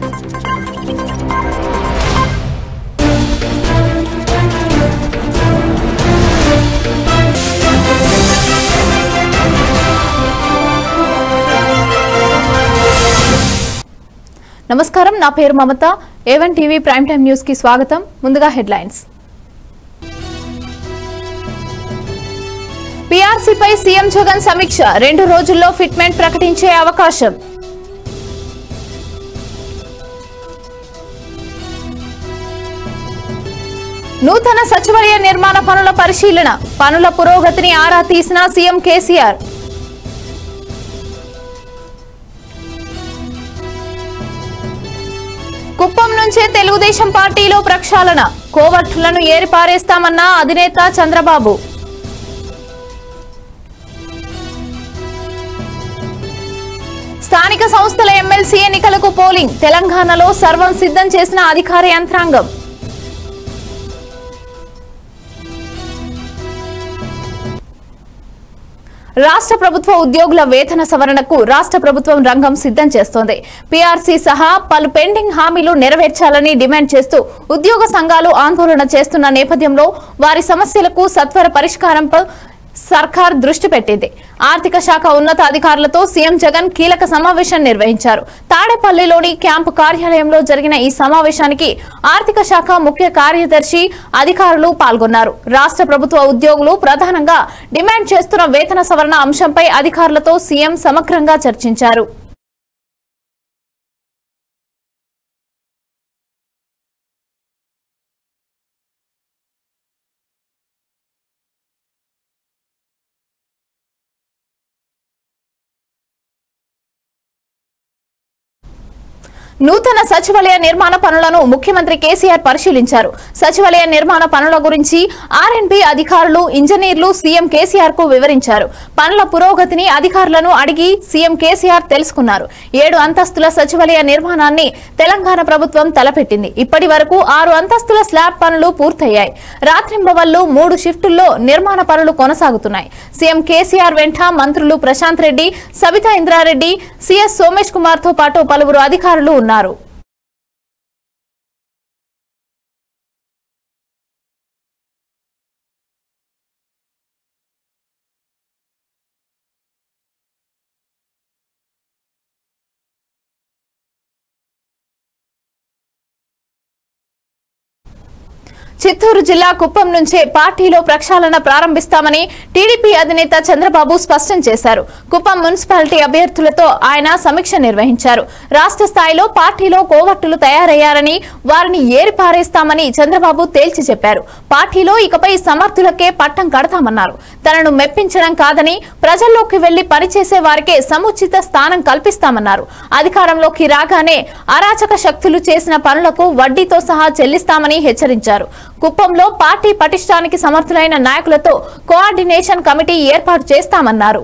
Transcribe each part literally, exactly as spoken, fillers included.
నమస్కారం, నా పేరు Mamata. A one TV prime time news కి స్వాగతం. ముందుగా హెడ్లైన్స్. పీఆర్సీపై సీఎం జగన్ సమీక్ష. రెండు రోజుల్లో ఫిట్మెంట్ ప్రకటించే అవకాశం. నూతన సచివాలయ నిర్మాణ పనుల పరిశీలన. పనుల పురోగతిని ఆరా తీసిన సీఎం కేసీఆర్. కుప్పం నుంచే తెలుగుదేశం పార్టీలో ప్రక్షాళన. కోవర్టులను ఏరిపారేస్తామన్న అధినేత చంద్రబాబు. స్థానిక సంస్థల ఎమ్మెల్సీ ఎన్నికలకు పోలింగ్. తెలంగాణలో సర్వం సిద్ధం చేసిన అధికార యంత్రాంగం. రాష్ట్ర ప్రభుత్వ ఉద్యోగుల వేతన సవరణకు రాష్ట్ర ప్రభుత్వం రంగం సిద్ధం చేస్తోంది. పీఆర్సీ సహా పలు పెండింగ్ హామీలు నెరవేర్చాలని డిమాండ్ చేస్తూ ఉద్యోగ సంఘాలు ఆందోళన చేస్తున్న నేపథ్యంలో వారి సమస్యలకు సత్వర పరిష్కారంపై సర్కార్ దృష్టి పెట్టింది. ఆర్థిక శాఖ ఉన్నత అధికారులతో సీఎం జగన్ కీలక సమావేశం నిర్వహించారు. తాడేపల్లిలోని క్యాంపు కార్యాలయంలో జరిగిన ఈ సమావేశానికి ఆర్థిక శాఖ ముఖ్య కార్యదర్శి, అధికారులు పాల్గొన్నారు. రాష్ట్ర ప్రభుత్వ ఉద్యోగులు ప్రధానంగా డిమాండ్ చేస్తున్న వేతన సవరణ అంశంపై అధికారులతో సీఎం సమగ్రంగా చర్చించారు. నూతన సచివాలయ నిర్మాణ పనులను ముఖ్యమంత్రి కేసీఆర్ పరిశీలించారు. సచివాలయ నిర్మాణ పనుల గురించి ఆర్ అండ్ బి అధికారులు, ఇంజనీర్లు సీఎం కేసీఆర్ కు వివరించారు. పనుల పురోగతిని అధికారులను అడిగి సీఎం కేసీఆర్ తెలుసుకున్నారు. ఏడు అంతస్తుల సచివాలయ నిర్మాణాన్ని తెలంగాణ ప్రభుత్వం తలపెట్టింది. ఇప్పటి వరకు ఆరు అంతస్తుల స్లాబ్ పనులు పూర్తయ్యాయి. రాత్రింబవళ్లు మూడు షిఫ్టుల్లో నిర్మాణ పనులు కొనసాగుతున్నాయి. సీఎం కేసీఆర్ వెంట మంత్రులు ప్రశాంత్ రెడ్డి, సబితా ఇంద్రారెడ్డి, సీఎస్ సోమేష్ కుమార్ తో పాటు పలువురు అధికారులు ఉన్నారు. చిత్తూరు జిల్లా కుప్పం నుంచే పార్టీలో ప్రక్షాళన ప్రారంభిస్తామని టీడీపీ అధినేత చంద్రబాబు స్పష్టం చేశారు. కుప్పం మున్సిపాలిటీ అభ్యర్థులతో ఆయన సమీక్ష నిర్వహించారు. రాష్ట్ర స్థాయిలో పార్టీలో కోవర్టులు తయారయ్యారని, వారిని ఏరిపారేస్తామని చంద్రబాబు తేల్చి చెప్పారు. పార్టీలో ఇకపై సమర్థులకే పట్టం కడతామన్నారు. తనను మెప్పించడం కాదని, ప్రజల్లోకి వెళ్లి పనిచేసే వారికే సముచిత స్థానం కల్పిస్తామన్నారు. అధికారంలోకి రాగానే అరాచక శక్తులు చేసిన పనులకు వడ్డీతో సహా చెల్లిస్తామని హెచ్చరించారు. కుప్పంలో పార్టీ పటిష్టానికి సమర్థులైన నాయకులతో కోఆర్డినేషన్ కమిటీ ఏర్పాటు చేస్తామన్నారు.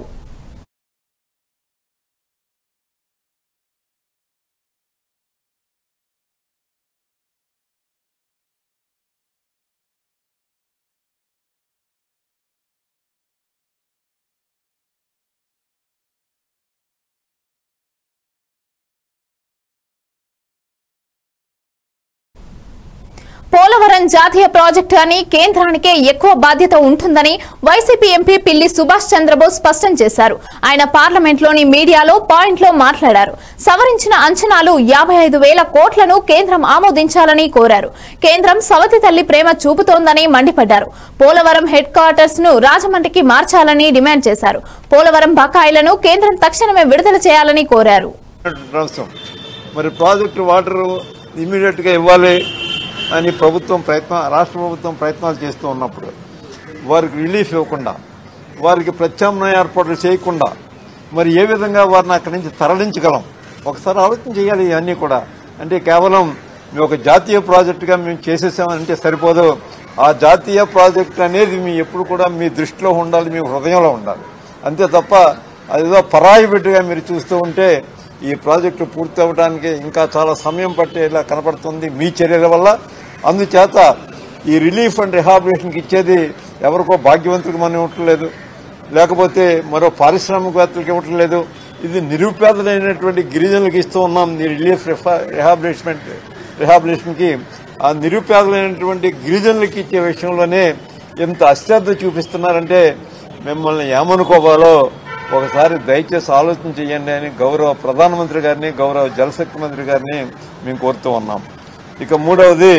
పోలవరం జాతీయ ప్రాజెక్టు అని కేంద్రానికే ఎక్కువ బాధ్యత ఉంటుందని వైసీపీ ఎంపీ పిల్లి సుభాష్ చంద్రబోస్ స్పష్టం చేశారు. ఆయన పార్లమెంట్లోని మీడియాలో పాయింట్లో మాట్లాడారు. సవరించిన అంచనాలు యాభై ఐదు వేల కోట్లను కేంద్రం ఆమోదించాలని కోరారు. కేంద్రం సవతి తల్లి ప్రేమ చూపుతోందని మండిపడ్డారు. పోలవరం హెడ్ క్వార్టర్స్ ను రాజమండ్రికి మార్చాలని డిమాండ్ చేశారు. పోలవరం బకాయిలను కేంద్రం తక్షణమే విడుదల చేయాలని కోరారు. మరి ప్రాజెక్టు వాటర్ ఇమ్మీడియట్ గా ఇవ్వాలి అని ప్రభుత్వం ప్రయత్నం రాష్ట్ర ప్రభుత్వం ప్రయత్నాలు చేస్తూ ఉన్నప్పుడు వారికి రిలీఫ్ ఇవ్వకుండా, వారికి ప్రత్యామ్నాయ ఏర్పాట్లు చేయకుండా మరి ఏ విధంగా వారిని అక్కడి నుంచి తరలించగలం? ఒకసారి ఆలోచన చేయాలి. ఇవన్నీ కూడా అంటే కేవలం మేము ఒక జాతీయ ప్రాజెక్టుగా మేము చేసేసామంటే సరిపోదు. ఆ జాతీయ ప్రాజెక్టు అనేది మీ ఎప్పుడు కూడా మీ దృష్టిలో ఉండాలి, మీ హృదయంలో ఉండాలి. అంతే తప్ప అదేదో పరాయి బిడ్డగా మీరు చూస్తూ ఉంటే ఈ ప్రాజెక్టు పూర్తి అవ్వడానికి ఇంకా చాలా సమయం పట్టేలా కనపడుతుంది మీ చర్యల వల్ల. అందుచేత ఈ రిలీఫ్ అండ్ రిహాబిలిటేషన్కి ఇచ్చేది ఎవరికో భాగ్యవంతులకు మనం ఇవ్వట్లేదు, లేకపోతే మరో పారిశ్రామికవేత్తలకు ఇవ్వట్లేదు. ఇది నిరుపేదలైనటువంటి గిరిజనులకు ఇస్తూ ఉన్నాం రిలీఫ్ రిహాబిలిటేషన్ రిహాబిలిటేషన్కి. ఆ నిరుపేదలైనటువంటి గిరిజనులకి ఇచ్చే విషయంలోనే ఎంత అశ్రద్ధ చూపిస్తున్నారంటే మిమ్మల్ని ఏమనుకోవాలో ఒకసారి దయచేసి ఆలోచన చేయండి అని గౌరవ ప్రధానమంత్రి గారిని, గౌరవ జలశక్తి మంత్రి గారిని మేము కోరుతూ ఉన్నాం. ఇక మూడవది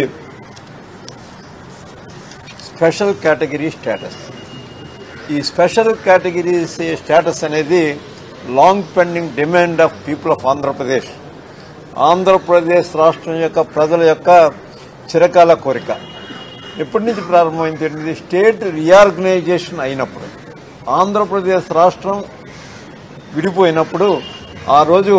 స్పెషల్ కేటగిరీ స్టేటస్. ఈ స్పెషల్ కేటగిరీ స్టేటస్ అనేది long pending demand of people of Andhra Pradesh. Andhra Pradesh రాష్ట్రం యొక్క ప్రజల యొక్క చిరకాల కోరిక. ఎప్పటి నుంచి ప్రారంభమైంది? స్టేట్ రీఆర్గనైజేషన్ అయినప్పుడు, ఆంధ్రప్రదేశ్ రాష్ట్రం విడిపోయినప్పుడు ఆ రోజు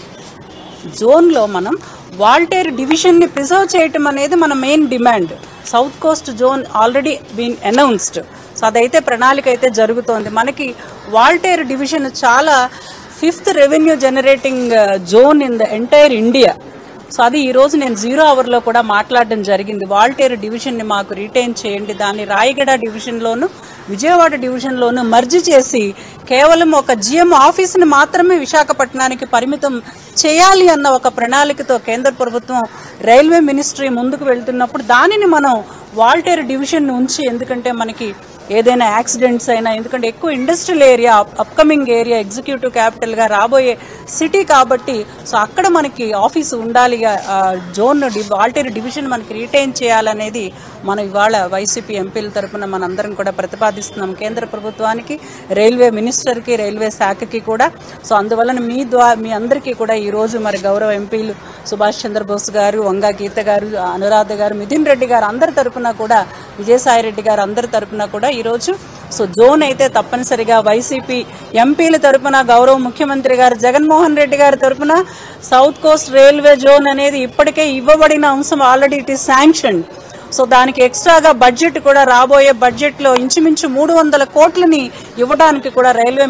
జోన్లో మనం వాల్టేర్ డివిజన్ని ప్రిజర్వ్ చేయటం అనేది మన main demand. South coast zone already been announced. So అదైతే ప్రణాళిక అయితే జరుగుతోంది. మనకి వాల్టేర్ డివిజన్ చాలా fifth revenue generating zone in the entire India. So అది ఈరోజు నేను జీరో అవర్లో కూడా మాట్లాడడం జరిగింది. వాల్టేరు డివిజన్ని మాకు రిటైన్ చేయండి, దాన్ని రాయగడ డివిజన్లోను విజయవాడ డివిజన్లోను మర్జీ చేసి కేవలం ఒక జిఎం ఆఫీసుని మాత్రమే విశాఖపట్నానికి పరిమితం చేయాలి అన్న ఒక ప్రణాళికతో కేంద్ర ప్రభుత్వం రైల్వే మినిస్ట్రీ ముందుకు వెళ్తున్నప్పుడు దానిని మనం వాల్టేరు డివిజన్ ఉంచి, ఎందుకంటే మనకి ఏదైనా యాక్సిడెంట్స్ అయినా, ఎందుకంటే ఎక్కువ industrial area, upcoming area, executive క్యాపిటల్గా రాబోయే సిటీ కాబట్టి సో అక్కడ మనకి ఆఫీసు ఉండాలి. జోన్ వాల్టేరు డివిజన్ మనకి రిటైన్ చేయాలనేది మనం ఇవాళ వైసీపీ ఎంపీల తరఫున మనందరం కూడా ప్రతిపాదిస్తున్నాం కేంద్ర ప్రభుత్వానికి, రైల్వే మినిస్టర్కి, రైల్వే శాఖకి కూడా. సో అందువలన మీ ద్వారా మీ అందరికీ కూడా ఈరోజు మరి గౌరవ ఎంపీలు సుభాష్ చంద్రబోస్ గారు, వంగా గీత గారు, అనురాధ గారు, మిథున్ రెడ్డి గారు అందరి తరఫున కూడా, విజయసాయి రెడ్డి గారు అందరి తరఫున కూడా ఈరోజు సో జోన్ అయితే తప్పనిసరిగా వైసీపీ ఎంపీల తరఫున గౌరవ ముఖ్యమంత్రి గారు జగన్మోహన్ రెడ్డి గారి తరఫున సౌత్ కోస్ట్ రైల్వే జోన్ అనేది ఇప్పటికే ఇవ్వబడిన అంశం, already it is sanction. So దానికి ఎక్స్ట్రాగా బడ్జెట్ కూడా రాబోయే బడ్జెట్లో ఇంచుమించు మూడు వందల కోట్లని ఇవ్వడానికి కూడా రైల్వే.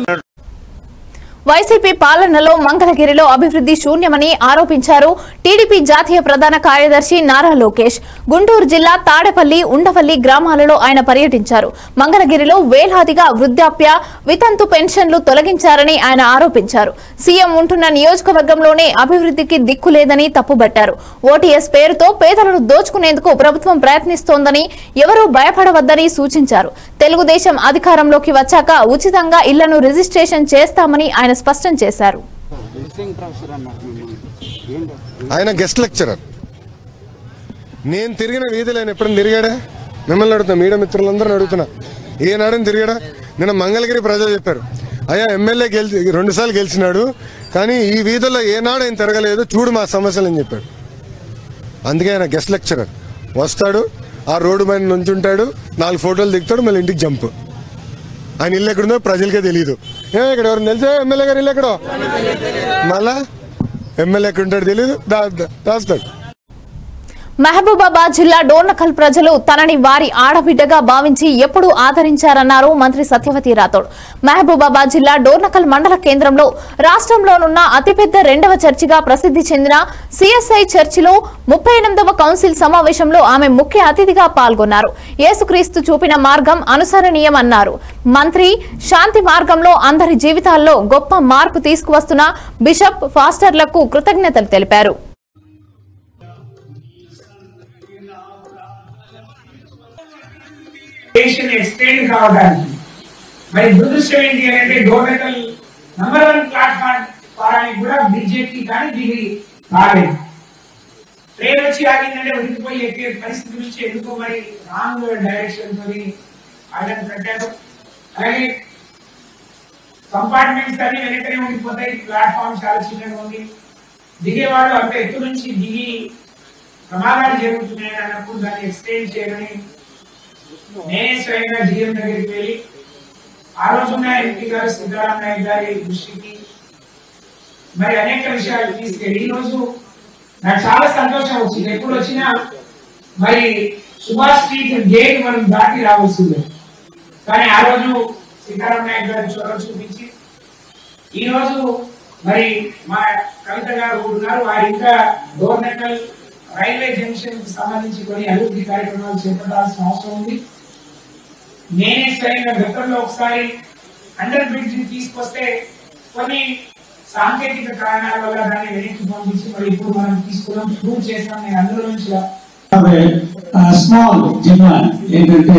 వైసీపీ పాలనలో మంగళగిరిలో అభివృద్ధి శూన్యమని ఆరోపించారు టీడీపీ జాతీయ ప్రధాన కార్యదర్శి నారా లోకేష్. గుంటూరు జిల్లా తాడేపల్లి, ఉండవల్లి గ్రామాలలో ఆయన పర్యటించారు. మంగళగిరిలో వేలాదిగా వృద్ధాప్య, వితంతు పెన్షన్లు తొలగించారని ఆయన ఆరోపించారు. సీఎం ఉంటున్న నియోజకవర్గంలోనే అభివృద్ధికి దిక్కులేదని తప్పుబట్టారు. ఓటీఎస్ పేరుతో పేదలను దోచుకునేందుకు ప్రభుత్వం ప్రయత్నిస్తోందని, ఎవరూ భయపడవద్దని సూచించారు. తెలుగుదేశం అధికారంలోకి వచ్చాక ఉచితంగా ఇళ్లను రిజిస్ట్రేషన్ చేస్తామని ఆయన స్పష్టం చేశారు. ఆయన గెస్ట్ లెక్చరర్. నేను తిరిగిన వీధులు ఆయన ఎప్పుడైనా తిరిగాడా? మిమ్మల్ని అడుగుతున్నా, మీడియా మిత్రులందరూ అడుగుతున్నా, ఏనాడని తిరిగాడా? నిన్న మంగళగిరి ప్రజలు చెప్పారు, అయ్యా ఎమ్మెల్యే గెలిచి రెండు సార్లు గెలిచినాడు కానీ ఈ వీధుల్లో ఏనాడు ఆయన తిరగలేదు, చూడు మా సమస్యలు అని చెప్పాడు. అందుకే ఆయన గెస్ట్ లెక్చరర్. వస్తాడు, ఆ రోడ్డు పైన నుంచుంటాడు, నాలుగు ఫోటోలు దిగుతాడు, మళ్ళీ ఇంటికి జంప్. ఆయన ఇల్లు ఎక్కడుందో ప్రజలకే తెలియదు. ఏ ఇక్కడ ఎవరు తెలుసా ఎమ్మెల్యే గారు ఇల్లు ఎక్కడో? మళ్ళా ఎమ్మెల్యే ఎక్కడుంటాడు తెలియదు, దాస్తాడు. మహబూబాబాద్ జిల్లా డోర్నకల్ ప్రజలు తనని వారి ఆడబిడ్డగా భావించి ఎప్పుడూ ఆదరించారన్నారు మంత్రి సత్యవతి రాథోడ్. మహబూబాబాద్ జిల్లా డోర్నకల్ మండల కేంద్రంలో రాష్ట్రంలోనున్న అతిపెద్ద రెండవ చర్చిగా ప్రసిద్ధి చెందిన సిఎస్ఐ చర్చిలో ముప్పై ఎనిమిదవ కౌన్సిల్ సమావేశంలో ఆమె ముఖ్య అతిథిగా పాల్గొన్నారు. యేసుక్రీస్తు చూపిన మార్గం అనుసరణీయమన్నారు మంత్రి. శాంతి మార్గంలో అందరి జీవితాల్లో గొప్ప మార్పు తీసుకువస్తున్న బిషప్ ఫాస్టర్లకు కృతజ్ఞతలు తెలిపారు. ఎక్స్టెండ్ కావడానికి మరి దురదృష్టం ఏంటి అంటే డోర్నకల్ నంబర్ వన్ ప్లాట్ఫామ్ వారానికి కూడా బీజేపీ కానీ దిగి రాలేదు. ట్రైన్ వచ్చి ఆగిందంటే ఉరికిపోయి ఎక్కే పరిస్థితి నుంచి ఎందుకో మరి రాంగ్ డైరెక్షన్ తోని ఆయన కట్టారు. అలాగే కంపార్ట్మెంట్స్ అన్ని వెనకనే ఉండిపోతాయి, ప్లాట్ఫామ్ చాలా చిన్నగా ఉంది. దిగేవాళ్ళు అంత ఎత్తు నుంచి దిగి ప్రమాదాలు జరుగుతున్నాయని అన్నప్పుడు దాన్ని ఎక్స్టెండ్ చేయమని నేనే స్వయంగా జీఎం దగ్గరికి వెళ్ళి ఆ రోజున్న ఎంపీ గారు సిద్ధరామ నాయక్ గారి దృష్టికి మరి అనేక విషయాలు తీసుకెళ్ళి ఈ రోజు నాకు చాలా సంతోషం వచ్చింది. ఎప్పుడు వచ్చినా మరి సుభాష్ స్ట్రీట్ గేట్ మనం దాటి రావాల్సిందే, కానీ ఆ రోజు సీతారాం నాయక్ గారు చొరవ చూపించి ఈ రోజు మరి మా కవిత గారు ఉన్నారు, వారు ఇంకా డోర్నకల్ రైల్వే జంక్షన్ కి సంబంధించి కొన్ని అభివృద్ధి కార్యక్రమాలు చేపట్టాల్సిన అవసరం ఉంది. నేనే స్వయంగా గతంలో ఒకసారి అండర్ బ్రిడ్జ్ తీసుకొస్తే కొన్ని సాంకేతిక కారణాల వల్ల దాన్ని వెనక్కి పంపించి మరి ఇప్పుడు మనం తీసుకున్నాం ప్రూవ్ చేస్తాం. నేను అందులో నుంచి స్మాల్ డిమాండ్ ఏంటంటే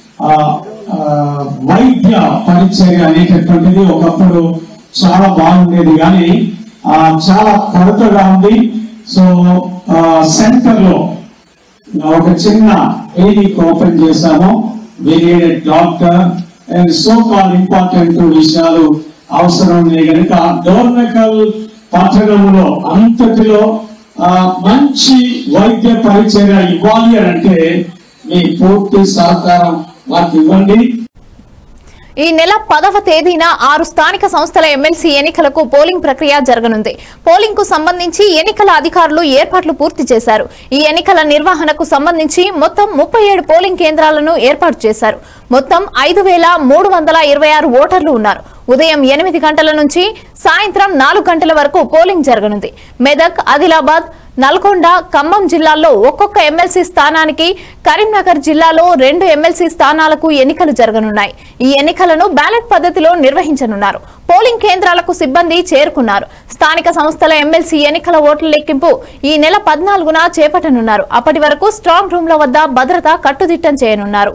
వైద్య పరిచర్య అనేటటువంటిది ఒకప్పుడు చాలా బాగుండేది, కానీ చాలా కొరతగా ఉంది. సో సెంటర్ లో ఒక చిన్న క్లినిక్ ఓపెన్ చేశాము. We need a doctor and so call important విషయాలు అవసరం ఉన్నాయి కనుక డోర్నకల్ పట్టణంలో అంతటిలో మంచి వైద్య పరిచర్య ఇవ్వాలి అంటే మీ పూర్తి సహకారం మాకు ఇవ్వండి. ఈ నెల పదవ తేదీన ఆరు స్థానిక సంస్థల ఎమ్మెల్సీ ఎన్నికలకు పోలింగ్ ప్రక్రియ జరగనుంది. పోలింగ్ కు సంబంధించి ఎన్నికల అధికారులు ఏర్పాట్లు పూర్తి చేశారు. ఈ ఎన్నికల నిర్వహణకు సంబంధించి మొత్తం ముప్పై ఏడు పోలింగ్ కేంద్రాలను ఏర్పాటు చేశారు. మొత్తం ఐదు వేల మూడు వందల ఇరవై ఆరు ఓటర్లు ఉన్నారు. ఉదయం ఎనిమిది గంటల నుంచి సాయంత్రం నాలుగు గంటల వరకు పోలింగ్ జరగనుంది. మెదక్, ఆదిలాబాద్, నల్గొండ, ఖమ్మం జిల్లాల్లో ఒక్కొక్క ఎమ్మెల్సీ స్థానానికి, కరీంనగర్ జిల్లాలో రెండు ఎమ్మెల్సీ స్థానాలకు ఎన్నికలు జరగనున్నాయి. ఈ ఎన్నికలను బ్యాలెట్ పద్ధతిలో నిర్వహించనున్నారు. పోలింగ్ కేంద్రాలకు సిబ్బంది చేరుకున్నారు. స్థానిక సంస్థల ఎమ్మెల్సీ ఎన్నికల ఓట్ల లెక్కింపు ఈ నెల పద్నాలుగున చేపట్టనున్నారు. అప్పటి వరకు స్ట్రాంగ్ రూమ్ల వద్ద భద్రత కట్టుదిట్టం చేయనున్నారు.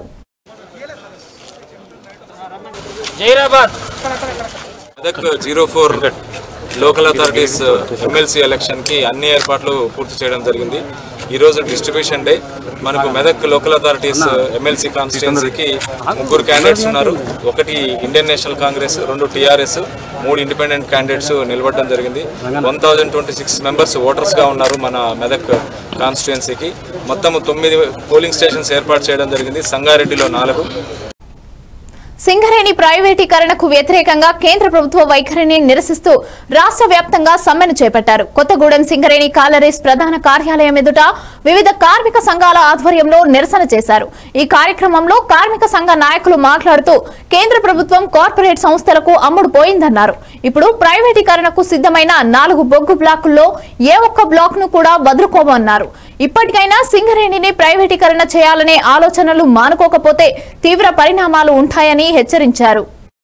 Medak zero four local authorities MLC ఎలక్షన్కి అన్ని ఏర్పాట్లు పూర్తి చేయడం జరిగింది. ఈరోజు డిస్ట్రిబ్యూషన్ డే. మనకు మెదక్ లోకల్ అథారిటీస్ ఎమ్మెల్సీ కాన్స్టిట్యున్సీకి ముగ్గురు క్యాండిడేట్స్ ఉన్నారు. ఒకటి ఇండియన్ నేషనల్ కాంగ్రెస్, రెండు టీఆర్ఎస్, మూడు ఇండిపెండెంట్ క్యాండిడేట్స్ నిలబడడం జరిగింది. One thousand twenty six members ఓటర్స్గా ఉన్నారు మన మెదక్ కాన్స్టిట్యున్సీకి. మొత్తం తొమ్మిది పోలింగ్ స్టేషన్స్ ఏర్పాటు చేయడం జరిగింది. సంగారెడ్డిలో నాలుగు. సింగరేణి ప్రైవేటీకరణకు వ్యతిరేకంగా కేంద్ర ప్రభుత్వ వైఖరిని నిరసిస్తూ రాష్ట్ర వ్యాప్తంగా సమ్మెను చేపట్టారు. కొత్తగూడెం సింగరేణి కాలరీస్ ప్రధాన కార్యాలయం ఎదుట వివిధ కార్మిక సంఘాల ఆధ్వర్యంలో నిరసన చేశారు. ఈ కార్యక్రమంలో కార్మిక సంఘ నాయకులు మాట్లాడుతూ కేంద్ర ప్రభుత్వం కార్పొరేట్ సంస్థలకు అమ్ముడు పోయిందన్నారు. ఇప్పుడు ప్రైవేటీకరణకు సిద్ధమైన నాలుగు బొగ్గు బ్లాకుల్లో ఏ ఒక్క బ్లాక్ ను కూడా వదులుకోమన్నారు. ఇప్పటికైనా సింగరేణిని ప్రైవేటీకరణ చేయాలనే ఆలోచనలు మానుకోకపోతే తీవ్ర పరిణామాలు ఉంటాయని హెచ్చరించారు.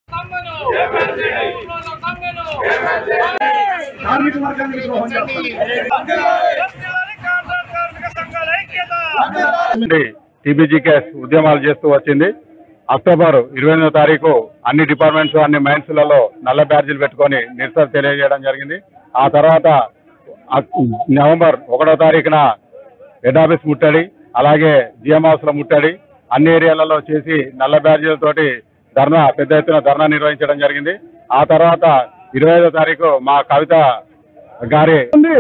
టీబీజీకేఎస్ ఉద్యమాలు చేస్తూ వచ్చింది. అక్టోబర్ ఇరవై ఎనిమిదో తారీఖు అన్ని డిపార్ట్మెంట్స్ అన్ని మైన్స్లలో నల్ల బ్యాడ్జీలు పెట్టుకొని నిరసన తెలియజేయడం జరిగింది. ఆ తర్వాత నవంబర్ ఒకటో తారీఖున హెడ్ ఆఫీస్ ముట్టడి, అలాగే జిఎం హౌస్ లో ముట్టడి, అన్ని ఏరియాలలో చేసి నల్ల బ్యాడ్జీలతోటి ధర్నా పెద్ద ఎత్తున ధర్నా నిర్వహించడం జరిగింది. ఆ తర్వాత ఇరవై ఐదో తారీఖు మా కవిత గారి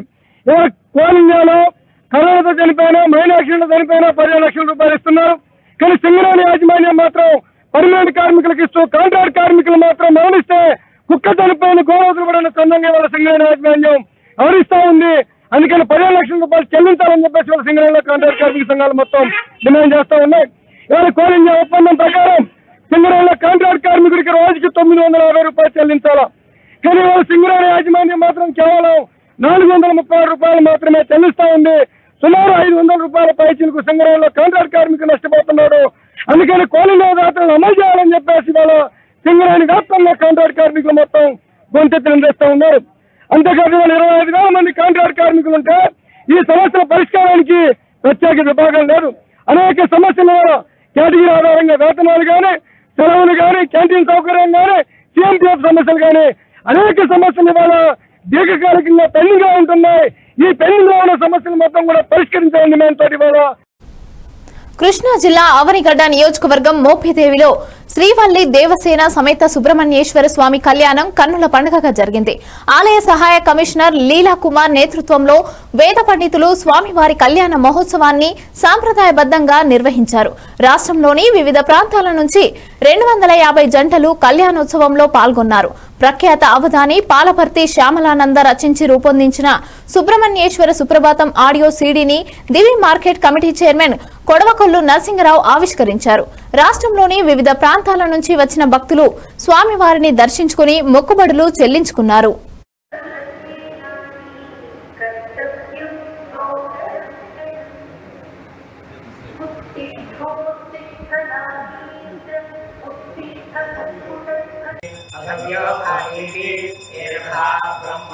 కోల్ ఇండియాలో కరోనాతో చనిపోయినా, మైన్ యాక్సిడెంట్ చనిపోయినా పదిహేను లక్షల రూపాయలు ఇస్తున్నారు. కానీ సింగరేణి యాజమాన్యం మాత్రం పర్మనెంట్ కార్మికులకు ఇస్తూ కాంట్రాక్ట్ కార్మికులు మాత్రం మరణిస్తే కుక్క చనిపోయిన గోవతులు కూడా సొంతంగా వాళ్ళ సింగరేణి యాజమాన్యం ఎవరిస్తా ఉంది. అందుకని పదిహేను లక్షల రూపాయలు చెల్లించాలని చెప్పేసి వాళ్ళ సింగరేణిలో కాంట్రాక్ట్ కార్మిక సంఘాలు మొత్తం డిమాండ్ చేస్తూ ఉన్నాయి. ఇవాళ కోల్ ఇండియా ఒప్పందం ప్రకారం సింగరేణిలో కాంట్రాక్ట్ కార్మికుడికి రోజుకి తొమ్మిది వందల యాభై రూపాయలు చెల్లించాలా. కానీ వాళ్ళ సింగరేణి యాజమాన్యం మాత్రం కేవలం నాలుగు వందల ముప్పై రూపాయలు మాత్రమే చెల్లిస్తా ఉంది. సుమారు ఐదు వందల రూపాయల పైచీలకు సింగరేణిలో కాంట్రాక్ట్ కార్మికులు నష్టపోతున్నాడు. అందుకని కోల్ ఇండియా దాతలను అమలు చేయాలని చెప్పేసి వాళ్ళ సింగరేణి వ్యాప్తంగా కాంట్రాక్ట్ కార్మికులు మొత్తం గొంతెత్తులు చేస్తూ ఉన్నారు. అంతేకాదు వాళ్ళు ఇరవై ఐదు వేల మంది కాంట్రాక్ట్ కార్మికులు ఉంటే ఈ సమస్యల పరిష్కారానికి ప్రత్యేక విభాగం లేదు. అనేక సమస్యల వల్ల కేటగిరీ ఆధారంగా వేతనాలు కానీ, సెలవులు కానీ, క్యాంటీన్ సౌకర్యం కానీ, సీఎంపీఎఫ్ సమస్యలు కానీ అనేక సమస్యలు ఇవాళ దీర్ఘకాలికంగా పెండింగ్ గా ఉంటున్నాయి. ఈ పెండింగ్ లో ఉన్న సమస్యలు మొత్తం కూడా పరిష్కరించాలని డిమాండ్ తోటి ఇవాళ కృష్ణా జిల్లా అవనిగడ్డ నియోజకవర్గం మోపిదేవిలో శ్రీవల్లి దేవసేన సమేత సుబ్రహ్మణ్యేశ్వర స్వామి కళ్యాణం కన్నుల పండుగగా జరిగింది. ఆలయ సహాయ కమిషనర్ లీలా కుమార్ నేతృత్వంలో వేద పండితులు స్వామివారి కళ్యాణ మహోత్సవాన్ని సాంప్రదాయబద్ధంగా నిర్వహించారు. రాష్ట్రంలోని వివిధ ప్రాంతాల నుంచి రెండు వందల యాభై జంటలు కళ్యాణోత్సవంలో పాల్గొన్నారు. ప్రఖ్యాత అవధాని పాలపర్తి శ్యామలానంద రచించి రూపొందించిన సుబ్రహ్మణ్యేశ్వర సుప్రభాతం ఆడియో సీడీని Divi market committee chairman Kodavakollu Narasingarao ఆవిష్కరించారు. రాష్ట్రంలోని వివిధ ప్రాంతాల నుంచి వచ్చిన భక్తులు స్వామివారిని దర్శించుకుని మొక్కుబడులు చెల్లించుకున్నారు. బ్రహ్మ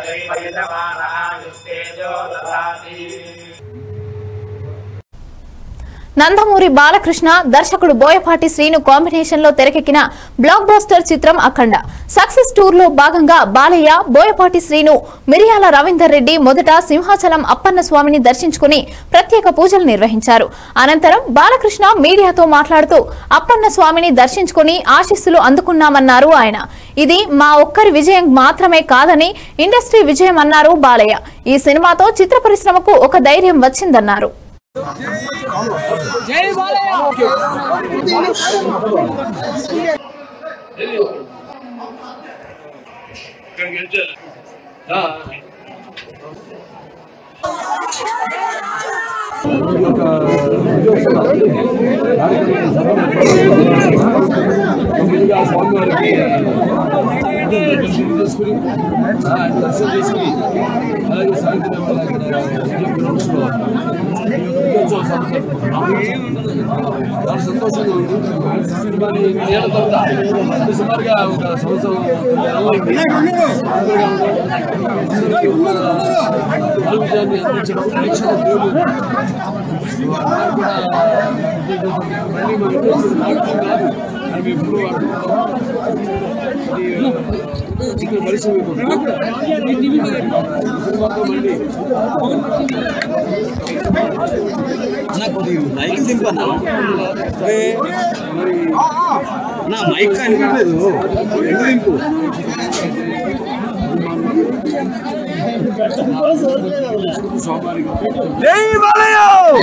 నందమూరి బాలకృష్ణ దర్శకుడు బోయపాటి శ్రీను కాంబినేషన్ లో తెరకెక్కిన బ్లాక్ బస్టర్ చిత్రం అఖండ సక్సెస్ టూర్ లో భాగంగా బాలయ్య బోయపాటి శ్రీను మిరియాల రవీందర్ రెడ్డి మొదట సింహాచలం అప్పన్న స్వామిని దర్శించుకుని ప్రత్యేక పూజలు నిర్వహించారు. అనంతరం బాలకృష్ణ మీడియాతో మాట్లాడుతూ అప్పన్న స్వామిని దర్శించుకుని ఆశీస్సులు అందుకున్నామన్నారు ఆయన. ఇది మా ఒక్కరి విజయం మాత్రమే కాదని ఇండస్ట్రీ విజయం అన్నారు బాలయ్య. ఈ సినిమాతో చిత్ర పరిశ్రమకు ఒక ధైర్యం వచ్చిందన్నారు. జై బాలయ్య అలాగే సాయంత్రం చాలా సంతోషంగా ఉంది. సినిమాని ఏళ్ళ తర్వాత సుమారుగా ఒక సంవత్సరం విజయాన్ని అందించడం ప్రేక్షక దేవుడు కూడా మళ్ళీ మన ఇండస్ట్రీ కాదు అవి ఎప్పుడు చిన్న పరిశ్రమ సినిమాతో మళ్ళీ మైక్ దింపన్నా మరి నా మైక్ కనిపించలేదు దింపు జై బాలయ్య.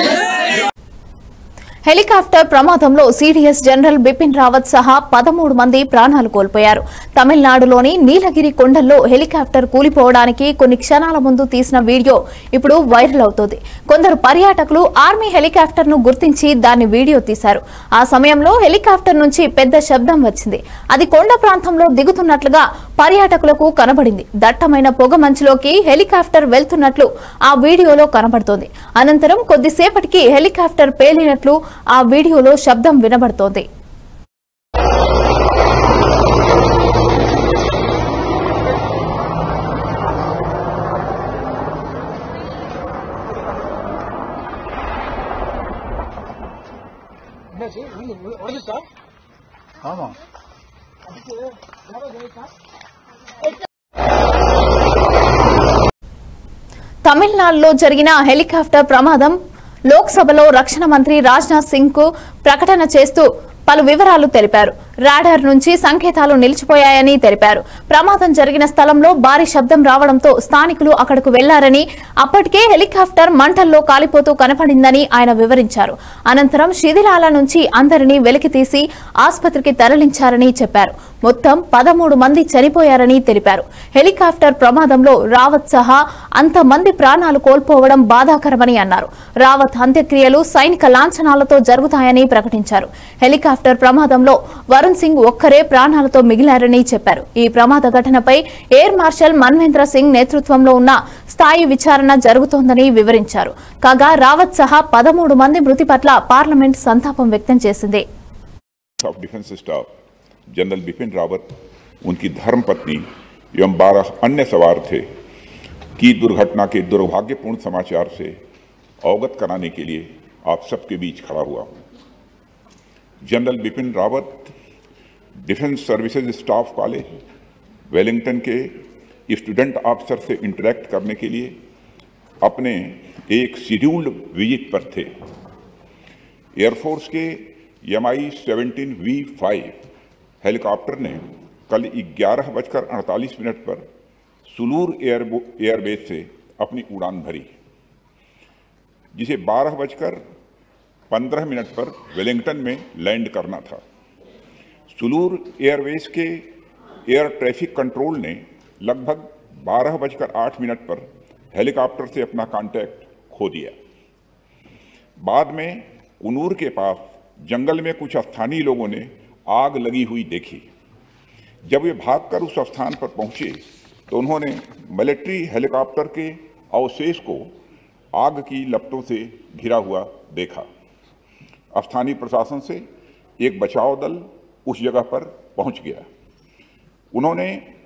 హెలికాప్టర్ ప్రమాదంలో సీడీఎస్ జనరల్ బిపిన్ రావత్ సహా పదమూడు మంది ప్రాణాలు కోల్పోయారు. తమిళనాడులోని నీలగిరి కొండల్లో హెలికాప్టర్ కూలిపోవడానికి కొన్ని క్షణాల ముందు తీసిన వీడియో ఇప్పుడు వైరల్ అవుతోంది. కొందరు పర్యాటకులు ఆర్మీ హెలికాప్టర్ ను గుర్తించి దాన్ని వీడియో తీశారు. ఆ సమయంలో హెలికాప్టర్ నుంచి పెద్ద శబ్దం వచ్చింది. అది కొండ ప్రాంతంలో దిగుతున్నట్లుగా పర్యాటకులకు కనబడింది. దట్టమైన పొగ మంచులోకి హెలికాప్టర్ వెళ్తున్నట్లు ఆ వీడియోలో కనబడుతోంది. అనంతరం కొద్దిసేపటికి హెలికాప్టర్ పేలినట్లు ఆ వీడియోలో శబ్దం వినబడుతోంది. తమిళనాడులో జరిగిన హెలికాప్టర్ ప్రమాదం లోక్సభలో రక్షణ మంత్రి రాజ్నాథ్ సింగ్ కు ప్రకటన చేస్తూ పలు వివరాలు తెలిపారు. రాడార్ నుంచి సంకేతాలు నిలిచిపోయాయని తెలిపారు. ప్రమాదం జరిగిన స్థలంలో భారీ శబ్దం రావడంతో స్థానికులు అక్కడకు వెళ్లారని, అప్పటికే హెలికాప్టర్ మంటల్లో కాలిపోతూ కనపడిందని ఆయన వివరించారు. అనంతరం శిథిలాల నుంచి అందరినీ వెలికితీసి ఆసుపత్రికి తరలించారని చెప్పారు. మొత్తం పదమూడు మంది చనిపోయారని తెలిపారు. హెలికాప్టర్ ప్రమాదంలో రావత్ సహా అంతమంది ప్రాణాలు కోల్పోవడం బాధాకరమని అన్నారు. రావత్ అంత్యక్రియలు సైనిక లాంఛనాలతో జరుగుతాయని ప్రకటించారు. హెలికాప్టర్ ప్రమాదంలో వరుణ్ సింగ్ ఒక్కరే ప్రాణాలతో మిగిలారని చెప్పారు. ఈ ప్రమాద ఘటనపై ఎయిర్ మార్షల్ మన్వేంద్ర సింగ్ నేతృత్వంలో ఉన్న స్థాయి విచారణ జరుగుతోందని వివరించారు. కాగా రావత్ సహా పదమూడు మంది మృతి పట్ల పార్లమెంట్ సంతాపం వ్యక్తం చేసింది. जनरल बिपिन रावत, उनकी धर्मपत्नी एवं बारह अन्य सवार थे की दुर्घटना के दुर्भाग्यपूर्ण समाचार से अवगत कराने के लिए आप सबके बीच खड़ा हुआ हूं। General Bipin Rawat defence services staff college Wellington के स्टूडेंट ऑफिसर से इंटरेक्ट करने के लिए अपने एक शेड्यूल्ड विजिट पर थे। एयरफोर्स के M I seventeen V five helicopter ने कल ग्यारह बजकर अड़तालीस मिनट पर सुलूर एयर एयरबेस से अपनी उड़ान भरी, जिसे बारह बजकर पंद्रह मिनट पर वेलिंगटन में लैंड करना था। सुलूर एयरबेस के एयर ट्रैफिक कंट्रोल ने लगभग बारह बजकर आठ मिनट पर हेलीकॉप्टर से अपना कांटेक्ट खो दिया। बाद में कुनूर के पास जंगल में कुछ स्थानीय लोगों ने आग लगी हुई देखी। जब वे भागकर उस स्थान पर पहुंचे तो उन्होंने मिलिट्री हेलीकॉप्टर के अवशेष को आग की लपटों से घिरा हुआ देखा। स्थानीय प्रशासन से एक बचाव दल उस जगह पर पहुंच गया। उन्होंने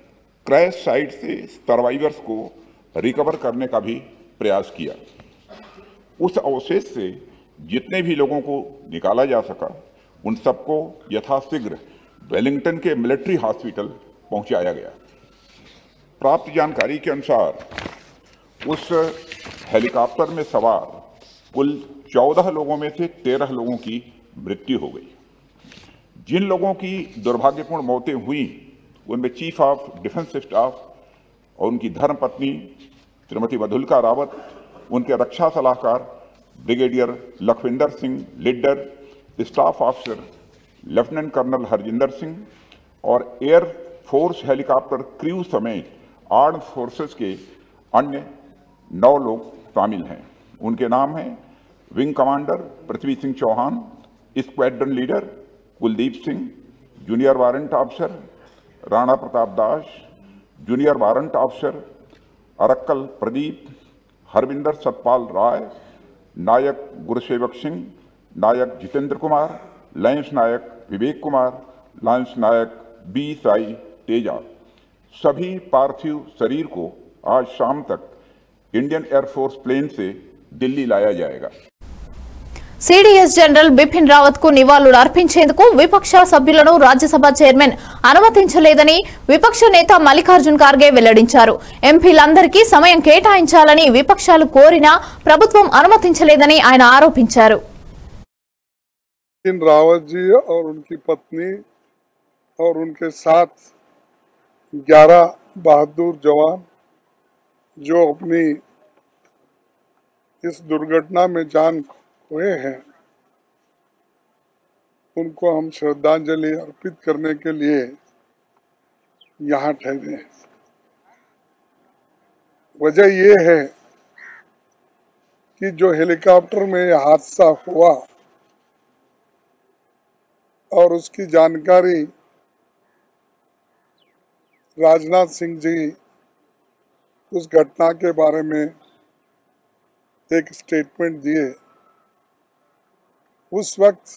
क्रैश साइट से सर्वाइवर्स को रिकवर करने का भी प्रयास किया। उस अवशेष से जितने भी लोगों को निकाला जा सका उन सबको यथाशीघ्र वेलिंगटन के मिलिट्री हॉस्पिटल पहुंचाया गया। प्राप्त जानकारी के अनुसार उस हेलीकॉप्टर में सवार कुल चौदह लोगों में से तेरह लोगों की मृत्यु हो गई। जिन लोगों की दुर्भाग्यपूर्ण मौतें हुई उनमें चीफ ऑफ डिफेंस स्टाफ और उनकी धर्मपत्नी श्रीमती मधुलिका रावत, उनके रक्षा सलाहकार brigadier Lakhwinder Singh Lidder, staff officer lieutenant colonel Harjinder Singh और एयर फोर्स हेलीकॉप्टर क्रू समेत आर्म्ड फोर्सेस के अन्य नौ लोग शामिल हैं। उनके नाम हैं wing commander Prithvi Singh Chauhan, squadron leader Kuldeep Singh, junior warrant officer Rana Pratap Das, junior warrant officer Arakkal Pradeep, Harvinder Satpal Rai, Naik Gurusewak Singh, Naik Jitendra Kumar, lance Naik Vivek Kumar, lance Naik B Sai Teja. सभी पार्थिव शरीर को आज शाम तक इंडियन एयरफोर्स प्लेन से दिल्ली लाया जाएगा। సిడిఎస్ జనరల్ బిపిన్ రావత్ కు నివాళులు అర్పించేందుకు విపక్ష సభ్యులను రాజ్యసభ చైర్మన్ అనుమతించలేదని విపక్ష నేత మల్లికార్జున్ ఖార్గే వెల్లడించారు. ఎంపీలందరికీ సమయం కేటాయించాలని విపక్షాలు కోరినా ప్రభుత్వం అనుమతించలేదని ఆయన ఆరోపించారు. बिपिन रावत जी और उनकी पत्नी और उनके साथ ग्यारह बहादुर जवान जो अपनी इस दुर्घटना में जान खोए हैं, उनको हम श्रद्धांजलि अर्पित करने के लिए यहाँ ठहरे हैं। वजह ये है कि जो हेलीकॉप्टर में यह हादसा हुआ और उसकी जानकारी राजनाथ सिंह जी उस घटना के बारे में एक स्टेटमेंट दिए, उस वक्त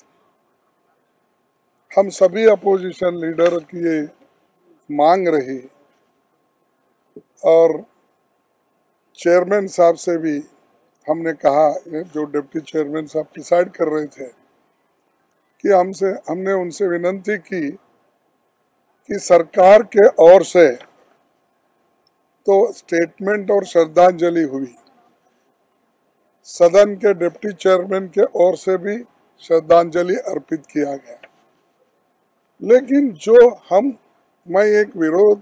हम सभी अपोजिशन लीडर की ये मांग रही और चेयरमैन साहब से भी हमने कहा, जो डिप्टी चेयरमैन साहब डिसाइड कर रहे थे, कि हमसे हमने उनसे विनती की कि सरकार के ओर से तो स्टेटमेंट और श्रद्धांजलि हुई, सदन के डिप्टी चेयरमैन के ओर से भी श्रद्धांजलि अर्पित किया गया। लेकिन जो हम मैं एक विरोध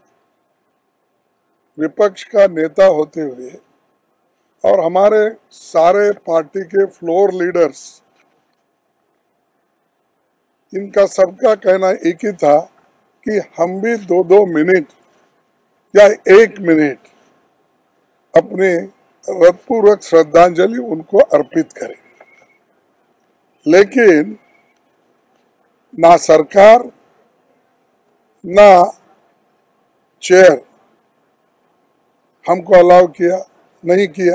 विपक्ष का नेता होते हुए और हमारे सारे पार्टी के फ्लोर लीडर्स, इनका सबका कहना एक ही था कि हम भी दो दो मिनट या एक मिनट अपने हृदयपूर्वक श्रद्धांजलि उनको अर्पित करें। लेकिन ना सरकार ना चेयर हमको अलाउ किया, नहीं किया।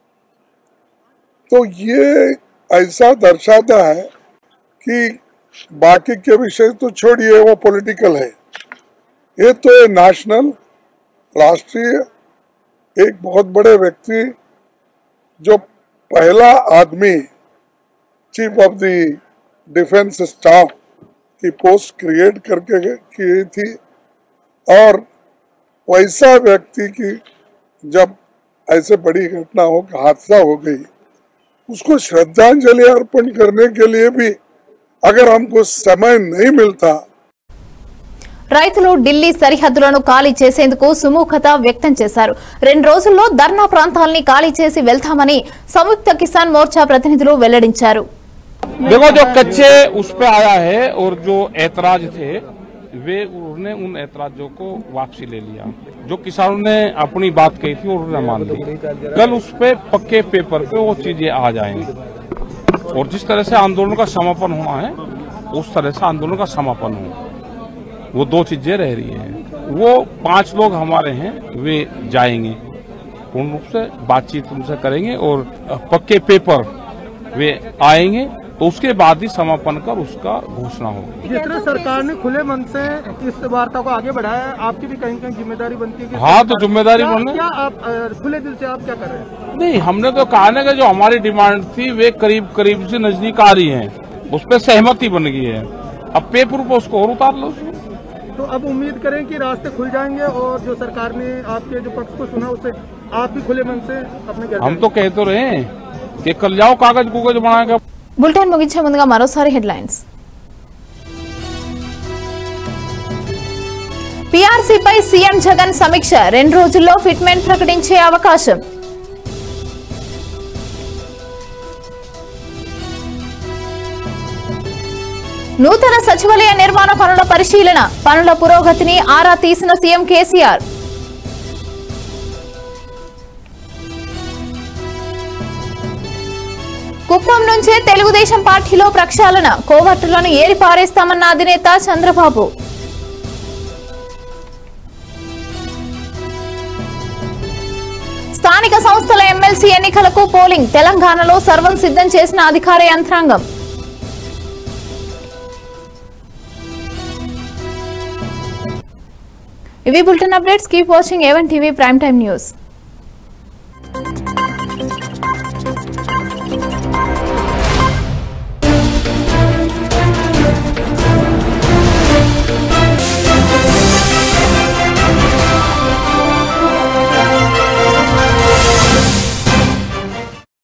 तो ये ऐसा दर्शाता है कि बाकी के विषय तो छोड़िए, वो पॉलिटिकल है, ये तो नेशनल राष्ट्रीय एक बहुत बड़े व्यक्ति जो पहला आदमी chief of the defence staff की पोस्ट क्रिएट करके की थी, और वैसा व्यक्ति की जब ऐसे बड़ी घटना हो, हादसा हो गई, उसको श्रद्धांजलि अर्पण करने के लिए भी अगर हमको समय नहीं मिलता। రైతులు ఢిల్లీ సరిహద్దులను ఖాళీ చేసేందుకు సుముఖత వ్యక్తం చేశారు. రెండు రోజుల్లో ధర్నా ప్రాంతాలని ఖాళీ చేసి వెళ్తామని సంయుక్త కిసాన్ మోర్చా ప్రతినిధులు వెల్లడించారు. देखो, जो कच्चे उस पे आया है और जो ऐतराज थे वे उन्होंने उन ऐतराजों को वापसी ले लिया। जो किसानों ने अपनी बात कही थी उन्होंने मान ली। कल उस पे पक्के पेपर पे वो चीजें आ जाएंगी और जिस तरह से आंदोलन का समापन होना है उस तरह से आंदोलन का समापन हो। वो दो चीजें रह रही हैं। वो पांच लोग हमारे हैं, वे जाएंगे, पूर्ण रूप से बातचीत उनसे करेंगे और पक्के पेपर वे आएंगे तो उसके बाद ही समापन कर उसका घोषणा होगी। जिस तरह सरकार ने खुले मन से इस वार्ता को आगे बढ़ाया है, आपकी भी कहीं कहीं जिम्मेदारी बनती है कि हाँ, तो जिम्मेदारी बने। क्या आप खुले दिल से आप क्या कर रहे हैं? नहीं, हमने तो कहा ना कि जो हमारी डिमांड थी वे करीब करीब से नजदीक आ रही है, उस पर सहमति बन गई है। अब पेपर पर उसको और उतार लो। तो अब उम्मीद करें कि रास्ते खुल जाएंगे और जो सरकार ने आपके जो पक्ष को सुना उससे आप भी खुले मन से अपने घर। हम तो कह तो रहे हैं कि कल जाओ कागज कुगज बनाएगा। బులెటిన్ ముగించే ముందుగా మరోసారి హెడ్లైన్స్. పీఆర్సీపై సీఎం జగన్ సమీక్ష, రెండు రోజుల్లో ఫిట్మెంట్ ప్రకటించే అవకాశం. నూతన సచివాలయ నిర్మాణ పనుల పరిశీలన, పనుల పురోగతిని ఆరా తీసిన సీఎం కేసీఆర్. కుప్పం నుంచే తెలుగుదేశం పార్టీలో ప్రక్షాళన, కోవర్టులను ఏరి పారేస్తామన్న అధినేత చంద్రబాబు. స్థానిక సంస్థల ఎమ్మెల్సీ ఎన్నికలకు పోలింగ్, తెలంగాణలో సర్వం సిద్ధం చేసిన అధికార యంత్రాంగం. ఇవి bulletin updates. Keep watching A one TV prime time news.